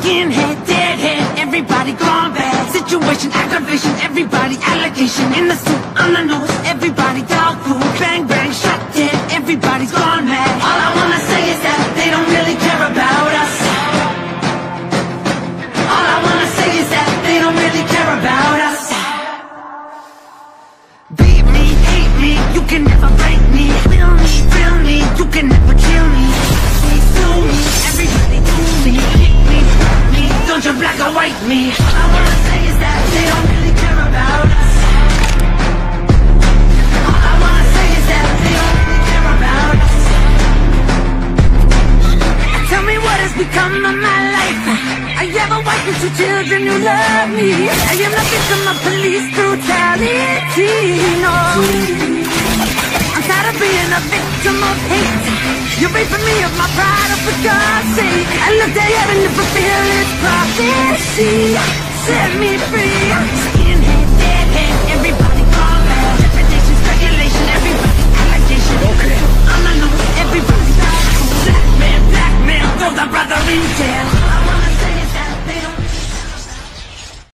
skinhead, deadhead, everybody gone bad. Situation, aggravation, everybody allegation. In the suit, on the nose, everybody dog food. Bang, bang, shot dead, everybody's gone mad. All I wanna say is that they don't really care about us. All I wanna say is that they don't really care about us. Beat me, hate me, you can never break me. Feel me, you can never kill me. Sue me, everybody do me. Kick me, fuck me, don't you black or white me. All I wanna say is that they don't really care about us. All I wanna say is that they don't really care about us. Tell me what has become of my life. I have a wife and 2 children who love me. I am the victim of police brutality. No, I'm tired of being a victim of hate. You're raping me of my pride, oh, for God's sake. I look to heaven to fulfill its prophecy. Set me free.